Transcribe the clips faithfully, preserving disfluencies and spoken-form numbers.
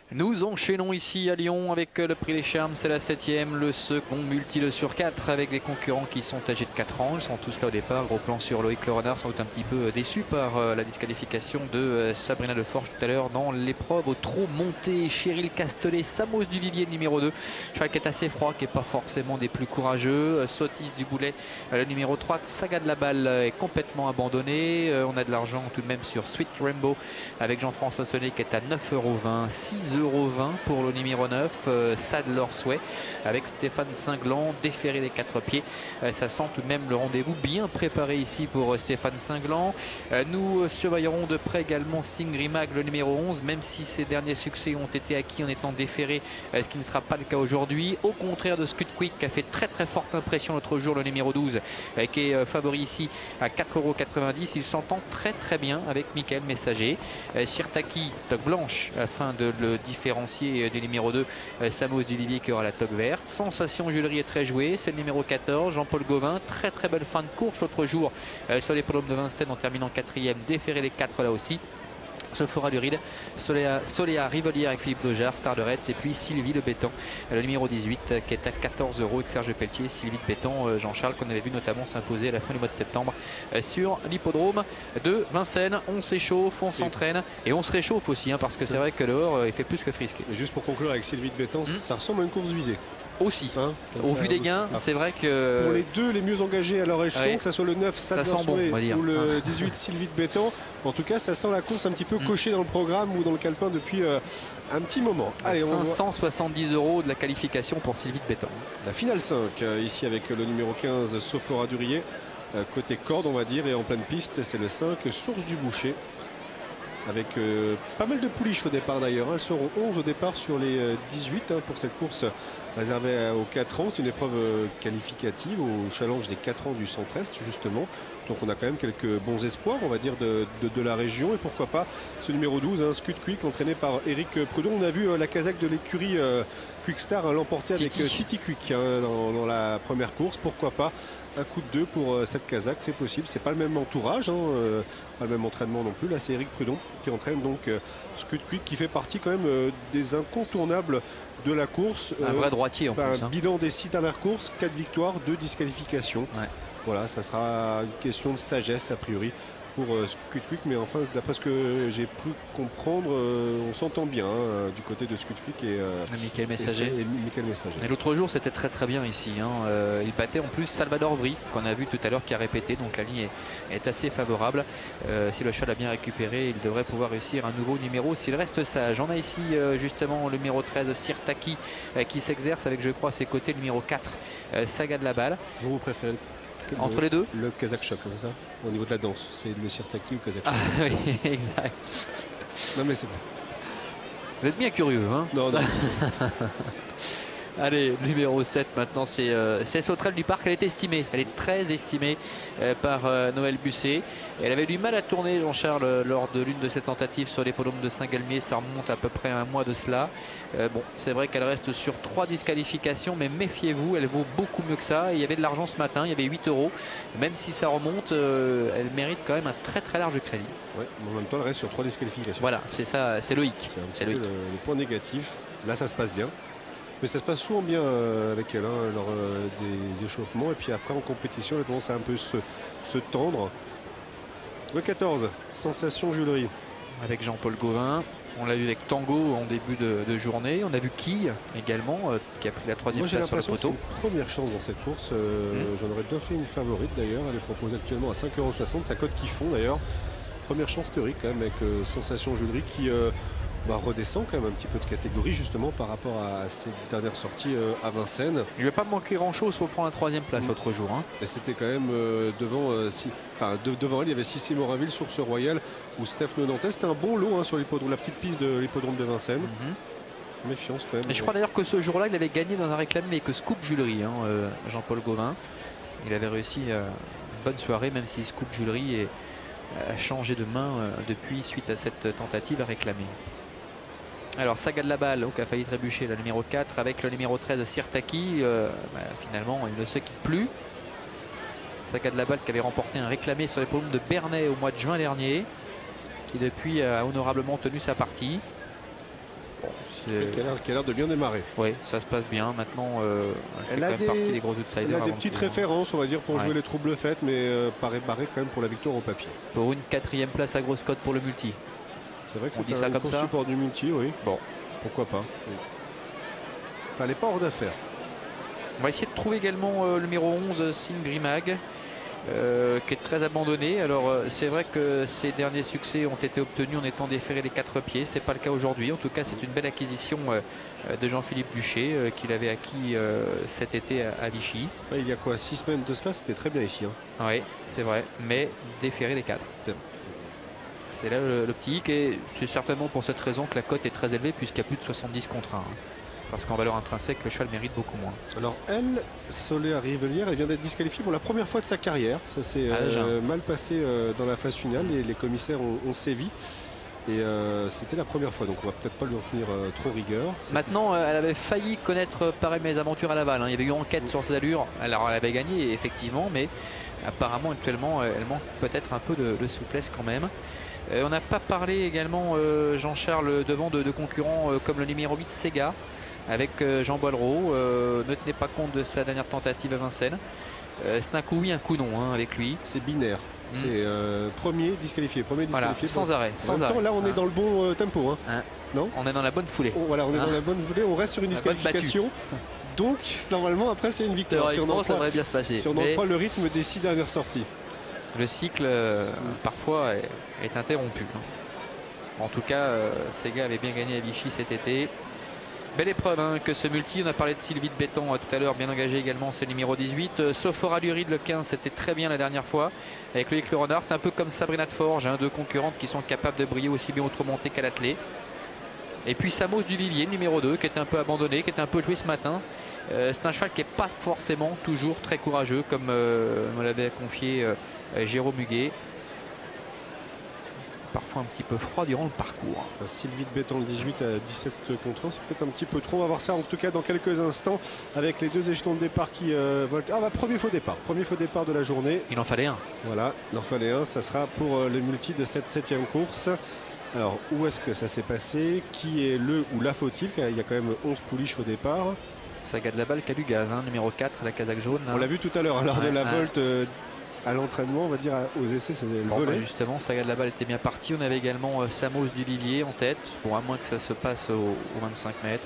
Nous enchaînons ici à Lyon avec le prix des Charmes, c'est la septième, le second multi le sur quatre avec des concurrents qui sont âgés de quatre ans. Ils sont tous là au départ. Gros plan sur Loïc Le Renard, sans doute un petit peu déçu par la disqualification de Sabrina Leforge tout à l'heure dans l'épreuve au trot monté. Cheryl Castelet, Samos du Vivier numéro deux. Cheval qui est assez froid, qui n'est pas forcément des plus courageux. Sotis du Boulet, le numéro trois. Saga de la Balle est complètement abandonné. On a de l'argent tout de même sur Sweet Rainbow avec Jean-François Sonnet qui est à neuf euros vingt. six euros vingt pour le numéro neuf, euh, Sadler Sway avec Stéphane Cinglan, déféré des quatre pieds. Euh, ça sent tout de même le rendez-vous bien préparé ici pour euh, Stéphane Cinglan. Euh, nous euh, surveillerons de près également Singrimag, le numéro onze, même si ses derniers succès ont été acquis en étant déférés, euh, ce qui ne sera pas le cas aujourd'hui. Au contraire de Scud Quick qui a fait très très forte impression l'autre jour, le numéro douze, euh, qui est euh, favori ici à quatre euros quatre-vingt-dix. Il s'entend très très bien avec Michael Messager. Euh, Sirtaki, toque blanche, afin de le différencier du numéro deux, Samos du Vivier qui aura la toque verte. Sensation Julerie est très joué, c'est le numéro quatorze, Jean-Paul Gauvin. Très très belle fin de course l'autre jour euh, sur les podiums de Vincennes en terminant quatrième, déféré les quatre là aussi. Sephora Luride, Soléa, Soléa Rivolière avec Philippe Lojar, Star de Retz, et puis Sylvie Le Bétan, le numéro dix-huit qui est à quatorze euros avec Serge Pelletier. Sylvie Le Bétan, Jean-Charles, qu'on avait vu notamment s'imposer à la fin du mois de septembre sur l'hippodrome de Vincennes. On s'échauffe, on s'entraîne et on se réchauffe aussi, hein, parce que c'est vrai que dehors il fait plus que frisquer. Juste pour conclure avec Sylvie Le Bétan, mmh. ça ressemble à une course visée. Aussi, hein, au vu des gains, c'est vrai que... Pour les deux les mieux engagés à leur échelon, ouais, que ce soit le neuf Sadler Sway bon, ou le dix-huit Sylvie de Bétan, en tout cas ça sent la course un petit peu mmh. cochée dans le programme ou dans le calepin depuis euh, un petit moment. Allez, cinq cent soixante-dix euros de la qualification pour Sylvie de Bétan. La finale cinq, euh, ici avec le numéro quinze Sophora Durier, euh, côté corde on va dire, et en pleine piste, c'est le cinq Source du Boucher. Avec euh, pas mal de pouliches au départ d'ailleurs. Elles seront onze au départ sur les euh, dix-huit hein, pour cette course réservée aux quatre ans. C'est une épreuve euh, qualificative au challenge des quatre ans du Centre-Est justement. Donc on a quand même quelques bons espoirs on va dire de, de, de la région. Et pourquoi pas ce numéro douze, hein, Scud Quick, entraîné par Eric Prudon. On a vu euh, la casaque de l'écurie euh, Quickstar hein, l'emporter avec Titi, euh, Titi Quick hein, dans, dans la première course. Pourquoi pas un coup de deux pour euh, cette casaque, c'est possible. C'est pas le même entourage, hein, euh, pas le même entraînement non plus. Là c'est Eric Prudon qui entraîne donc euh, Scud Quick, qui fait partie quand même euh, des incontournables de la course. Un euh, vrai droitier en bah, plus. Hein. Bilan des six dernières courses, quatre victoires, deux disqualifications. Ouais. Voilà, ça sera une question de sagesse a priori pour euh, Scud Quick, mais enfin d'après ce que j'ai pu comprendre, euh, on s'entend bien hein, du côté de Scud Quick et, euh, Michael Messager. Et, et Michael Messager. Et l'autre jour c'était très très bien ici. Hein. Euh, il battait en plus Salvador Vry qu'on a vu tout à l'heure qui a répété, donc la ligne est, est assez favorable. Euh, si le cheval a bien récupéré, il devrait pouvoir réussir un nouveau numéro s'il reste sage. On a ici euh, justement le numéro treize Sirtaki euh, qui s'exerce avec, je crois à ses côtés, le numéro quatre euh, Saga de la Balle. Vous, vous préférez entre le, les deux, le Kazakh Shock, c'est ça, au niveau de la danse, c'est le Sirtaki ou Kazakh Shock. Ah, oui, exact. Non mais c'est bon. Vous êtes bien curieux, hein. Non, non. Allez, numéro sept maintenant, c'est euh, Sauterelle du Parc. Elle est estimée, elle est très estimée euh, par euh, Noël Busset. Elle avait du mal à tourner, Jean-Charles, euh, lors de l'une de ses tentatives sur l'hippodrome de Saint-Galmier. Ça remonte à peu près un mois de cela. Euh, bon, c'est vrai qu'elle reste sur trois disqualifications, mais méfiez-vous, elle vaut beaucoup mieux que ça. Et il y avait de l'argent ce matin, il y avait huit euros. Même si ça remonte, euh, elle mérite quand même un très très large crédit. Ouais, mais en même temps, elle reste sur trois disqualifications. Voilà, c'est ça, c'est Loïc. C'est le, le point négatif. Là, ça se passe bien. Mais ça se passe souvent bien euh, avec elle, hein, lors euh, des échauffements. Et puis après, en compétition, elle commence à un peu se, se tendre. Le quatorze, Sensation Julerie. Avec Jean-Paul Gauvin. On l'a vu avec Tango en début de, de journée. On a vu Quille également, euh, qui a pris la troisième place sur le poteau. C'est une première chance dans cette course. Euh, mmh. J'en aurais bien fait une favorite d'ailleurs. Elle est proposée actuellement à cinq euros soixante. Sa cote qui fond d'ailleurs. Première chance théorique quand même avec euh, Sensation Julerie qui... Euh, Bah, redescend quand même un petit peu de catégorie justement par rapport à ses dernières sorties euh, à Vincennes. Il ne va pas manquer grand chose pour prendre la troisième place l'autre mmh. jour. Hein. Et c'était quand même euh, devant, euh, si, enfin, de, devant elle, il y avait Sissi Moraville, Source Royale ou Steph Nonantais. C'était un bon lot hein, sur l'hippodrome, la petite piste de l'hippodrome de Vincennes. Mmh. Méfiance quand même. Et je crois d'ailleurs que ce jour-là, il avait gagné dans un réclamé mais que Scoop Julerie, hein, euh, Jean-Paul Gauvin. Il avait réussi euh, une bonne soirée, même si Scoop Julerie est, a changé de main euh, depuis suite à cette tentative à réclamer. Alors Saga de la Balle, qui a failli trébucher, la numéro quatre, avec le numéro treize Sirtaki. Euh, bah, finalement, il ne se quitte plus. Saga de la Balle qui avait remporté un réclamé sur les podiums de Bernay au mois de juin dernier, qui depuis a honorablement tenu sa partie. Bon, qui a l'air de bien démarrer. Oui, ça se passe bien. Maintenant, euh, elle, elle fait a quand des, même partie des gros outsiders. Elle a des petites références, on va dire, pour ouais. jouer les troubles faites, mais euh, paraît barré quand même pour la victoire au papier. Pour une quatrième place à grosse cote pour le multi. C'est vrai que c'est un gros support du multi, oui. Bon, pourquoi pas. Oui. Enfin, elle n'est pas hors d'affaire. On va essayer de trouver également euh, le numéro onze, Singrimag. Euh, qui est très abandonné. Alors euh, c'est vrai que ses derniers succès ont été obtenus en étant déféré les quatre pieds. C'est pas le cas aujourd'hui. En tout cas, c'est une belle acquisition euh, de Jean-Philippe Duché euh, qu'il avait acquis euh, cet été à, à Vichy. Ouais, il y a quoi, six semaines de cela, c'était très bien ici. Hein. Oui, c'est vrai, mais déféré les quatre. C'est là le, le petit hic et c'est certainement pour cette raison que la cote est très élevée puisqu'il y a plus de soixante-dix contre un. Hein. Parce qu'en valeur intrinsèque, le cheval mérite beaucoup moins. Alors elle, Soler Rivelière, elle vient d'être disqualifiée pour la première fois de sa carrière. Ça s'est euh, mal passé euh, dans la phase finale et les commissaires ont, ont sévi. Et euh, c'était la première fois, donc on va peut-être pas lui en tenir euh, trop rigueur. Ça, maintenant, euh, elle avait failli connaître pareil mes aventures à Laval. Hein. Il y avait eu enquête oui. sur ses allures. Alors elle avait gagné, effectivement, mais apparemment, actuellement, elle manque peut-être un peu de, de souplesse quand même. Euh, on n'a pas parlé également, euh, Jean-Charles, devant de, de concurrents euh, comme le numéro huit, Sega. Avec Jean Boileau, euh, ne tenez pas compte de sa dernière tentative à Vincennes. Euh, c'est un coup oui, un coup non hein, avec lui. C'est binaire. Mmh. C'est euh, premier disqualifié, premier disqualifié. Voilà, sans arrêt. Sans arrêt. Temps, là, on hein. est dans le bon euh, tempo. Hein. Hein. Non, on est dans la bonne foulée. Oh, voilà, on est hein. dans la bonne foulée. On reste sur une disqualification. Donc, normalement, après, c'est une victoire. Si on en ça devrait bien se passer. Si on en croit le rythme des six dernières sorties. Le cycle, euh, mmh. parfois, est, est interrompu. Hein. En tout cas, euh, Sega avait bien gagné à Vichy cet été. Belle épreuve hein, que ce multi. On a parlé de Sylvie de Béton euh, tout à l'heure, bien engagé également, c'est le numéro dix-huit. Euh, Sophora Luride, le quinze, c'était très bien la dernière fois. Avec Loïc Le Renard, c'est un peu comme Sabrina de Forge, hein, deux concurrentes qui sont capables de briller aussi bien au monté qu'à l'attelé. Et puis Samos du Vivier, le numéro deux, qui est un peu abandonné, qui est un peu joué ce matin. Euh, c'est un cheval qui n'est pas forcément toujours très courageux, comme euh, me l'avait confié euh, Jérôme Huguet. Parfois un petit peu froid durant le parcours. Enfin, Sylvie de Béton le dix-huit à dix-sept contre un, c'est peut-être un petit peu trop. On va voir ça en tout cas dans quelques instants avec les deux échelons de départ qui euh, volent. Ah bah premier faux départ, premier faux départ de la journée. Il en fallait un. Voilà, il en fallait un. Ça sera pour euh, le multi de cette septième course. Alors où est-ce que ça s'est passé? Qui est le ou la fautive? Il y a quand même onze pouliches au départ. Saga de la balle qui a du gaz, hein, numéro quatre, la casaque jaune. Là. On l'a vu tout à l'heure lors ouais, de la ouais. volte. Euh, à l'entraînement, on va dire aux essais, c'est le bon, volet. Bah justement, Saga de la balle était bien parti. On avait également euh, Samos du Vivier en tête. Bon, à moins que ça se passe au, au vingt-cinq mètres.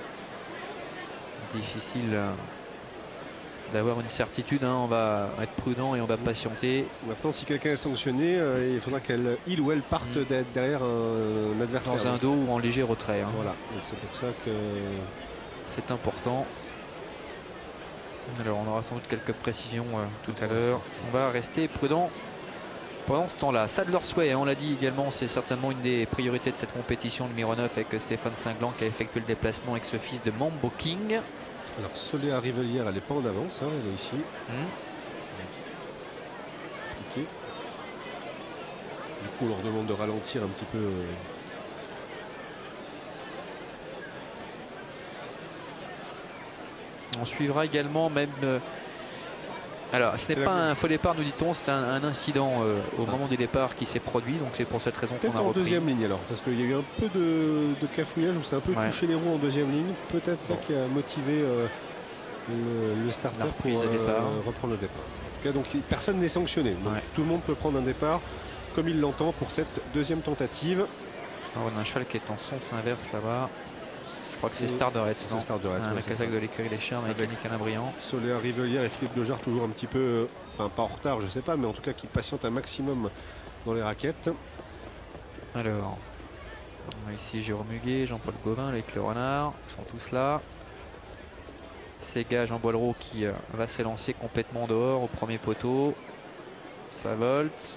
Difficile euh, d'avoir une certitude. Hein. On va être prudent et on va patienter. Maintenant, si quelqu'un est sanctionné, euh, il faudra qu'elle, il ou elle parte mmh. derrière un, un adversaire. Dans un dos ou en léger retrait. Hein. Voilà, donc c'est pour ça que c'est important. Alors on aura sans doute quelques précisions euh, tout à l'heure. On va rester prudent pendant ce temps-là. Sadler Sway, hein, on l'a dit également, c'est certainement une des priorités de cette compétition numéro neuf avec Stéphane Singlan qui a effectué le déplacement avec ce fils de Mambo King. Alors Soler Rivelière, elle n'est pas en avance, hein, elle est ici. Mmh. Okay. Du coup on leur demande de ralentir un petit peu. Euh... On suivra également même... Euh, alors, ce n'est pas un faux départ, nous dit-on, c'est un, un incident euh, au ah. moment du départ qui s'est produit. Donc c'est pour cette raison qu'on a repris. Peut-être en deuxième ligne alors, parce qu'il y a eu un peu de, de cafouillage où c'est un peu ouais. touché les roues en deuxième ligne. Peut-être ça bon. qui a motivé euh, le, le starter pour euh, reprendre le départ. En tout cas, donc personne n'est sanctionné. Donc, ouais. Tout le monde peut prendre un départ comme il l'entend pour cette deuxième tentative. Alors, on a un cheval qui est en sens inverse là-bas. Je crois que c'est Star de Retz, c'est Star de Retz, ah, ouais, la casaque de l'écurie Les Charmes avec Yannick Calabrian. Soler Rivelière et Philippe Dejarre toujours un petit peu, enfin pas en retard je sais pas, mais en tout cas qui patientent un maximum dans les raquettes. Alors, on a ici Jérôme Huguet, Jean-Paul Gauvin avec le renard, ils sont tous là. Sega, Jean Boileau qui euh, va s'élancer complètement dehors au premier poteau. Ça volte.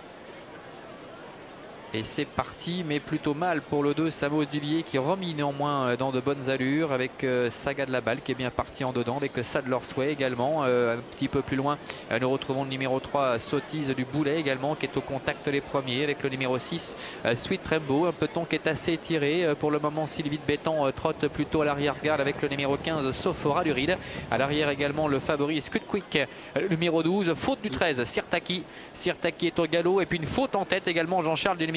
Et c'est parti, mais plutôt mal pour le deux, Samos Duvier qui remis néanmoins dans de bonnes allures avec euh, Saga de la balle qui est bien parti en dedans avec Sadler Sway également. Euh, un petit peu plus loin, euh, nous retrouvons le numéro trois, Sottise du Boulet également qui est au contact les premiers avec le numéro six, euh, Sweet Trembo. Un peloton qui est assez étiré. Euh, pour le moment, Sylvie de Béton euh, trotte plutôt à l'arrière-garde avec le numéro quinze, Sophora Luride. À l'arrière également, le favori Scud Quick, euh, le numéro douze, faute du treize, Sirtaki. Sirtaki est au galop et puis une faute en tête également, Jean-Charles du numéro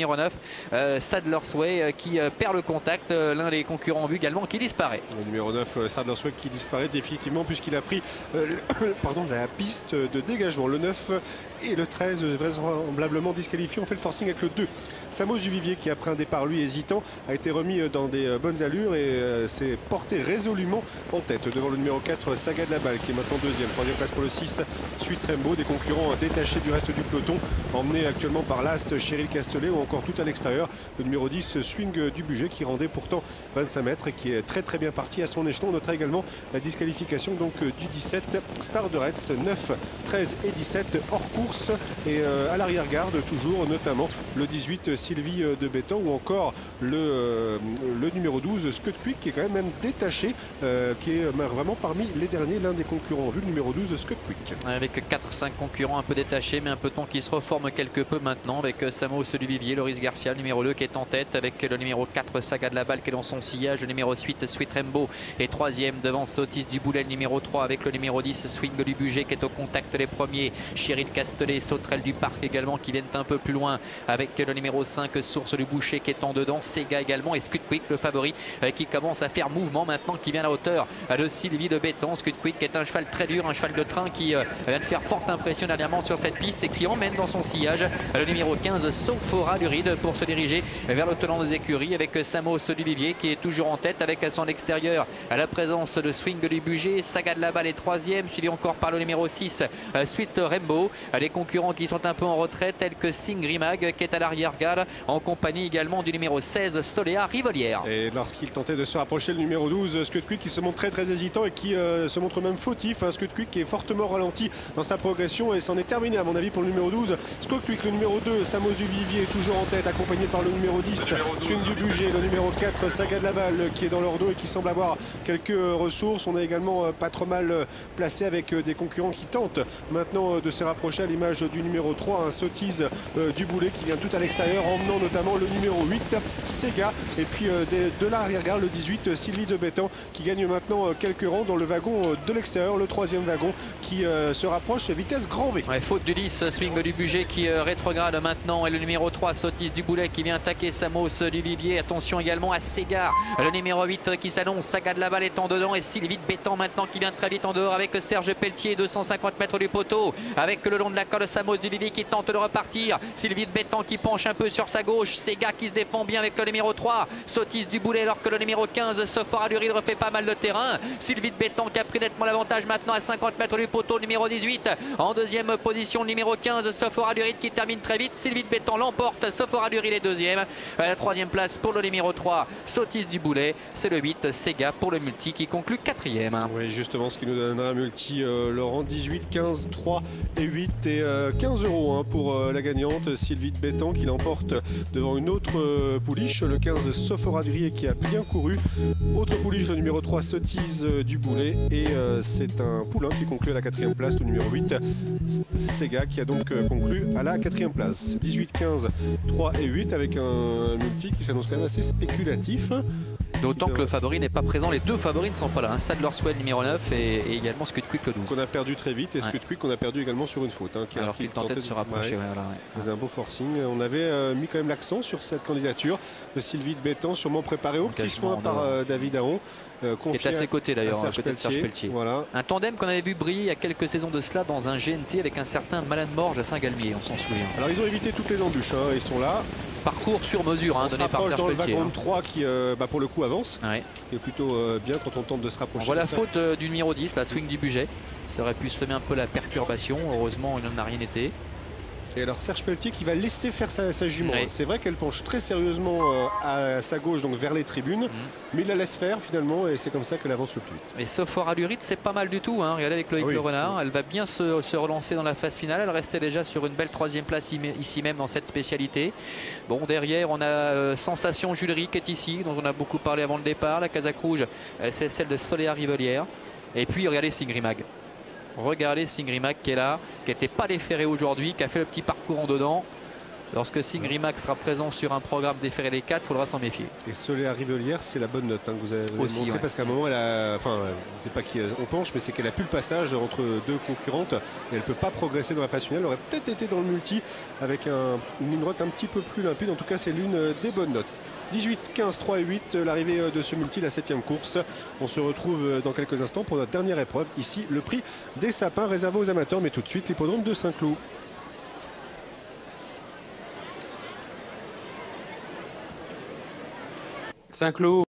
numéro neuf, euh, Sadler's Way, euh, qui euh, perd le contact. Euh, L'un des concurrents en vue également qui disparaît. Le numéro neuf, euh, Sadler's Way, qui disparaît définitivement puisqu'il a pris euh, pardon, la piste de dégagement. Le neuf et le treize vraisemblablement disqualifiés. On fait le forcing avec le deux. Samos Duvivier, qui après un départ lui hésitant a été remis dans des bonnes allures et euh, s'est porté résolument en tête devant le numéro quatre, Saga de la Balle, qui est maintenant deuxième. Troisième place pour le six, Sweet Rainbow. Des concurrents détachés du reste du peloton, emmenés actuellement par l'As Cheryl Castellet ou encore tout à l'extérieur le numéro dix, Swing du Budget, qui rendait pourtant vingt-cinq mètres et qui est très très bien parti à son échelon. On notera également la disqualification donc du dix-sept, Star de Retz, neuf, treize et dix-sept hors course et euh, à l'arrière-garde toujours, notamment le dix-huit, Sylvie de Béton, ou encore le, euh, le numéro douze, Scott Quick, qui est quand même, même détaché, euh, qui est vraiment parmi les derniers, l'un des concurrents en vue, le numéro douze, Scott Quick. Avec quatre cinq concurrents un peu détachés, mais un peloton qui se reforme quelque peu maintenant, avec Samos Duvivier, Loris Garcia, le numéro deux qui est en tête, avec le numéro quatre, Saga de la Balle, qui est dans son sillage, le numéro huit, Sweet Rainbow est troisième devant Sotis du Boulet, le numéro trois, avec le numéro dix, Swing du Budget, qui est au contact les premiers, Cheryl Castellet, Sauterelle du Parc également, qui viennent un peu plus loin, avec le numéro cinq, Source du Boucher, qui est en dedans, Sega également, et Scud Quick, le favori, euh, qui commence à faire mouvement maintenant, qui vient à la hauteur euh, de Sylvie de Béton. Scud Quick, qui est un cheval très dur, un cheval de train, qui euh, vient de faire forte impression dernièrement sur cette piste et qui emmène dans son sillage euh, le numéro quinze, Sophora Luride, pour se diriger vers le tenant des écuries, avec Samos Duvivier qui est toujours en tête, avec à son extérieur à la présence de Swing du Budget. Saga de la Balle est troisième, suivi encore par le numéro six, euh, Sweet Rainbow. Euh, les concurrents qui sont un peu en retraite, tels que Singrimag, qui est à l'arrière-garde, en compagnie également du numéro seize, Soléa Rivolière. Et lorsqu'il tentait de se rapprocher, le numéro douze, Scud Quick, qui se montre très très hésitant et qui euh, se montre même fautif. Hein, Scud Quick qui est fortement ralenti dans sa progression et c'en est terminé à mon avis pour le numéro douze. Scud Quick, le numéro deux, Samos Duvivier est toujours en tête, accompagné par le numéro dix, Swing du Budget, le numéro quatre, Saga de la Balle, qui est dans leur dos et qui semble avoir quelques ressources. On est également pas trop mal placé avec des concurrents qui tentent maintenant de se rapprocher, à l'image du numéro trois, un Sotis euh, du Boulet, qui vient tout à l'extérieur, emmenant notamment le numéro huit, Sega, et puis euh, de, de l'arrière-garde le dix-huit, Sylvie de Bétan, qui gagne maintenant euh, quelques rangs dans le wagon euh, de l'extérieur, le troisième wagon qui euh, se rapproche vitesse grand V. Ouais, faute du dix, Swing du Budget qui euh, rétrograde maintenant, et le numéro trois, Sotis du Boulet, qui vient attaquer Samos Duvivier. Attention également à Sega, le numéro huit qui s'annonce. Saga de la Balle est en dedans, et Sylvie de Bétan maintenant qui vient très vite en dehors, avec Serge Pelletier, deux cent cinquante mètres du poteau, avec le long de la corde Samos Duvivier qui tente de repartir. Sylvie de Bétan qui penche un peu sur sa gauche, Sega qui se défend bien avec le numéro trois, Sotis du Boulet, alors que le numéro quinze, Sophora Luride, refait pas mal de terrain. Sylvie de Bétan qui a pris nettement l'avantage maintenant à cinquante mètres du poteau, numéro dix-huit en deuxième position, numéro quinze, Sophora Luride, qui termine très vite. Sylvie de Bétan l'emporte, Sophora Luride est deuxième. À la troisième place pour le numéro trois, Sotis du Boulet, c'est le huit, Sega pour le multi, qui conclut quatrième. Oui, justement, ce qui nous donnera un multi, euh, Laurent, dix-huit, quinze, trois et huit, et euh, quinze euros hein, pour euh, la gagnante Sylvie de Bétan, qui l'emporte devant une autre euh, pouliche, le quinze, Sophora Luride, qui a bien couru. Autre pouliche, le numéro trois, Sotis euh, du Boulet, et euh, c'est un poulain qui conclut à la quatrième place, le numéro huit, Sega, qui a donc euh, conclu à la quatrième place. dix-huit, quinze, trois et huit, avec un multi qui s'annonce quand même assez spéculatif. D'autant que le favori n'est pas présent, les deux favoris ne sont pas là, hein. Sadler's Way numéro neuf et, et également Scud Quick le douze. Qu'on a perdu très vite, et Scud Quick qu'on a perdu également sur une faute. Hein, qui alors qu'il tentait de se rapprocher. Ouais, ouais, voilà, ouais. faisait un beau forcing. On avait euh, mis quand même l'accent sur cette candidature de Sylvie de Bétan, sûrement préparée au petit soin par euh, David Aon. Euh, qui est à ses côtés d'ailleurs, à côté de Serge Pelletier. Voilà. Un tandem qu'on avait vu briller il y a quelques saisons de cela dans un G N T avec un certain Malan Morge à Saint-Galmier, on s'en souvient. Alors ils ont évité toutes les embûches, hein, ils sont là. Parcours sur mesure hein, donné par Serge dans Pelletier. Le wagon trois qui euh, bah, pour le coup avance, ouais. Ce qui est plutôt euh, bien quand on tente de se rapprocher. On voit la faute euh, du numéro dix, la Swing du Budget. Ça aurait pu semer un peu la perturbation, heureusement il n'en a rien été. Et alors Serge Pelletier qui va laisser faire sa, sa jument. Oui. C'est vrai qu'elle penche très sérieusement euh, à sa gauche, donc vers les tribunes, mmh. mais il la laisse faire finalement, et c'est comme ça qu'elle avance le plus vite. Et Sophora Luride, c'est pas mal du tout. Hein. Regardez avec Loïc ah oui, Le Renard, oui. Elle va bien se, se relancer dans la phase finale. Elle restait déjà sur une belle troisième place ici même dans cette spécialité. Bon, derrière, on a euh, Sensation Julery qui est ici, dont on a beaucoup parlé avant le départ. La Casaque Rouge, euh, c'est celle de Soléa Rivolière. Et puis, regardez Singrimag. Regardez Singrimag qui est là, qui n'était pas déféré aujourd'hui, qui a fait le petit parcours en dedans. Lorsque Singrimax sera présent sur un programme des Ferré les quatre, il faudra s'en méfier. Et Soléa Rivelière, c'est la bonne note hein, que vous avez Aussi, montré ouais. parce qu'à un moment, elle a, enfin, c'est pas qu'on penche, mais c'est qu'elle a pu le passage entre deux concurrentes et elle ne peut pas progresser dans la phase finale. Elle aurait peut-être été dans le multi avec un, une ligne droite un petit peu plus limpide. En tout cas, c'est l'une des bonnes notes. dix-huit, quinze, trois et huit, l'arrivée de ce multi, la septième course. On se retrouve dans quelques instants pour notre dernière épreuve. Ici, le prix des sapins réservé aux amateurs, mais tout de suite, l'hippodrome de Saint-Cloud. Saint-Cloud.